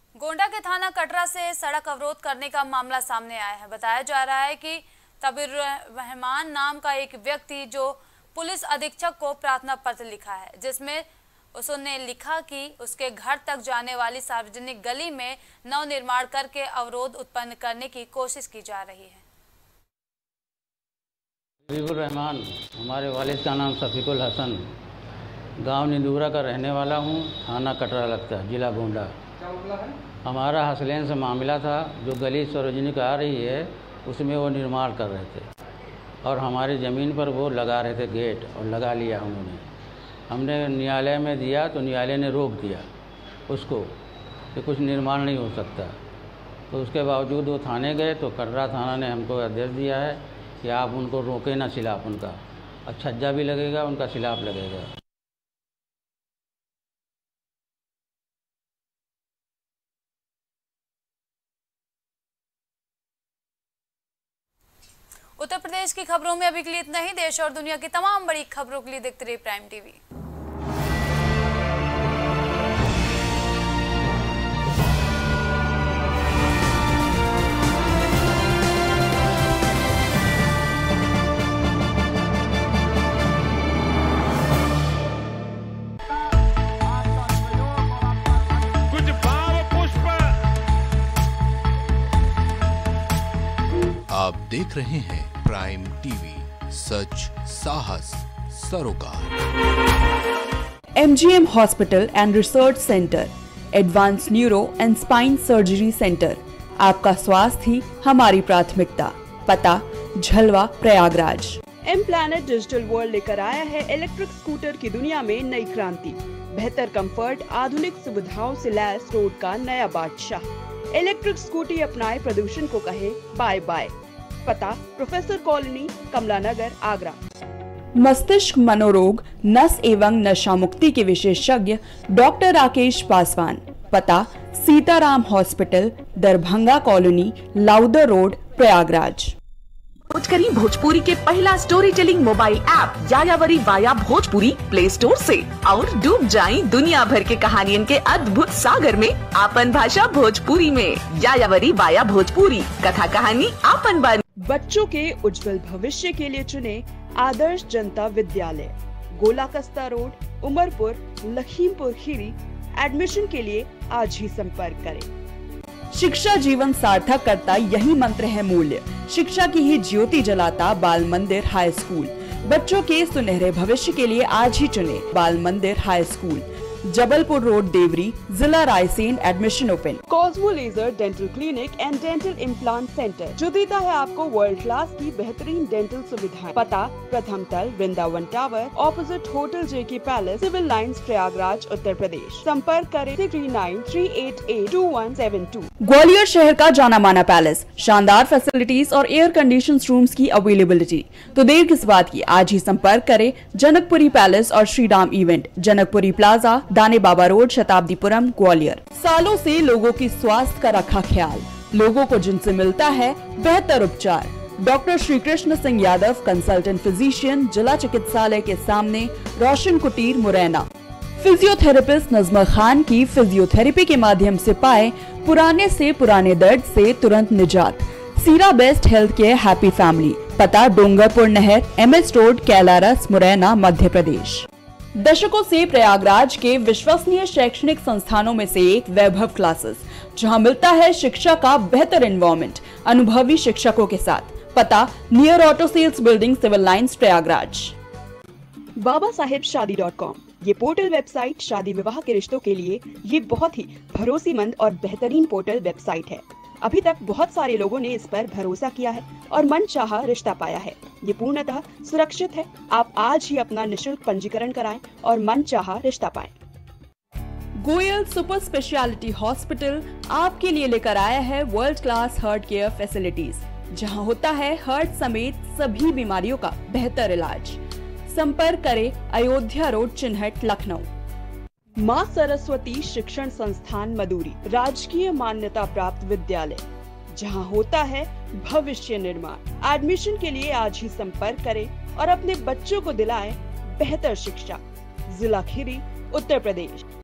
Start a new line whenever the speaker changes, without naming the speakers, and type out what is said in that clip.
गोंडा के थाना कटरा से सड़क अवरोध करने का मामला सामने आया है। बताया जा रहा है कि तबीर रहमान नाम का एक व्यक्ति जो पुलिस अधीक्षक को प्रार्थना पत्र लिखा है, जिसमें उसने लिखा कि उसके घर तक जाने वाली सार्वजनिक गली में नव निर्माण करके अवरोध उत्पन्न करने की कोशिश की जा रही है।
तबीर रहमान, हमारे वालिद का नाम शफीकुल हसन, गांव निंदूरा का रहने वाला हूं, थाना कटरा लगता है, जिला गोंडा।
क्या मामला है?
हमारा हसलैन से मामला था। जो गली सार्वजनिक आ रही है उसमें वो निर्माण कर रहे थे और हमारी ज़मीन पर वो लगा रहे थे गेट, और लगा लिया उन्होंने। हमने न्यायालय में दिया तो न्यायालय ने रोक दिया उसको कि कुछ निर्माण नहीं हो सकता। तो उसके बावजूद वो थाने गए तो कटरा थाना ने हमको आदेश दिया है कि आप उनको रोकें ना, सिलाप उनका छज्जा भी लगेगा, उनका सिलाप लगेगा।
उत्तर प्रदेश की खबरों में अभी के लिए इतना ही। देश और दुनिया की तमाम बड़ी खबरों के लिए देखते रहिए प्राइम टीवी।
कुछ भाव पुष्प।
आप देख रहे हैं प्राइम टीवी, सच साहस सरोकार।
MGM hospital and research centre, advance neuro and spine surgery centre. आपका स्वास्थ्य ही हमारी प्राथमिकता। पता Jhalwa Prayagraj.
M planet digital world लेकर आया है इलेक्ट्रिक स्कूटर की दुनिया में नई क्रांति। बेहतर कंफर्ट, आधुनिक सुविधाओं से लैस रोड का नया बादशाह। इलेक्ट्रिक स्कूटी अपनाए, प्रदूषण को कहे बाय बाय। पता प्रोफेसर कॉलोनी, कमला नगर, आगरा।
मस्तिष्क मनोरोग, नस एवं नशा मुक्ति के विशेषज्ञ डॉक्टर राकेश पासवान। पता Sitaram hospital, Darbhanga colony, Lowther road, Prayagraj.
करी भोजपुरी के पहला story telling mobile app Yayavari via Bhojpuri play store से, और डूब जाएं दुनिया भर के कहानियन के अद्भुत सागर में आपन भाषा भोजपुरी में। यायावरी वाया भोजपुरी, कथा कहानी आपन बानी।
बच्चों के उज्जवल भविष्य के लिए चुने आदर्श जनता विद्यालय, गोला कस्ता रोड, उमरपुर, लखीमपुर खीरी। एडमिशन के लिए आज ही संपर्क करें।
शिक्षा जीवन सार्थक करता, यही मंत्र है मूल्य। शिक्षा की ही ज्योति जलाता बाल मंदिर हाई स्कूल। बच्चों के सुनहरे भविष्य के लिए आज ही चुने Bal Mandir high school, Jabalpur road, Deori, जिला Raisen. Admission open.
Cosmo laser dental clinic and dental implant centre, जो देता है आपको वर्ल्ड क्लास की बेहतरीन डेंटल सुविधाएं। पता प्रथम तल, Vrindavan tower, opposite hotel JK palace, civil lines, Prayagraj, Uttar Pradesh. संपर्क करें 3938822172।
ग्वालियर शहर का जाना माना पैलेस, शानदार फैसिलिटीज और एयर कंडीशन रूम्स की अवेलेबिलिटी। तो देर किस बात की, आज ही संपर्क करें जनकपुरी पैलेस और श्रीराम इवेंट, जनकपुरी प्लाजा, दाने बाबा रोड, शताब्दीपुरम, ग्वालियर। सालों से लोगों की स्वास्थ्य का रखा ख्याल, लोगों को जिनसे मिलता है बेहतर उपचार। Doctor Shri Krishna Singh Yadav, consultant physician, जिला चिकित्सालय के सामने, रोशन कुटीर, मुरैना। फिजियोथेरेपिस्ट नजमा खान की फिजियोथेरेपी के माध्यम से पाए पुराने से पुराने दर्द से तुरंत निजात। Seera best health care happy family. पता डोंगरपुर नहर, MS रोड, कैलारस, मुरैना, मध्य प्रदेश। दशकों से प्रयागराज के विश्वसनीय शैक्षणिक संस्थानों में से एक वैभव क्लासेस, जहां मिलता है शिक्षा का बेहतर एनवायरनमेंट अनुभवी शिक्षकों के साथ। पता near auto sales building, civil lines, Prayagraj.
babasahebshadi.com, ये पोर्टल वेबसाइट शादी विवाह के रिश्तों के लिए ये बहुत ही भरोसेमंद और बेहतरीन पोर्टल वेबसाइट है। अभी तक बहुत सारे लोगों ने इस पर भरोसा किया है और मनचाहा रिश्ता पाया है। ये पूर्णतः सुरक्षित है। आप आज ही अपना निशुल्क पंजीकरण कराएं और मनचाहा रिश्ता पाएं।
गोयल सुपर स्पेशलिटी हॉस्पिटल आपके लिए लेकर आया है world class heart care facilities, जहां होता है हार्ट समेत सभी बीमारियों का बेहतर इलाज। संपर्क करें अयोध्या रोड, चिन्हट, लखनऊ।
माँ सरस्वती शिक्षण संस्थान मदुरी, राजकीय मान्यता प्राप्त विद्यालय, जहां होता है भविष्य निर्माण। एडमिशन के लिए आज ही संपर्क करें और अपने बच्चों को दिलाएं बेहतर शिक्षा। जिला खीरी, उत्तर प्रदेश।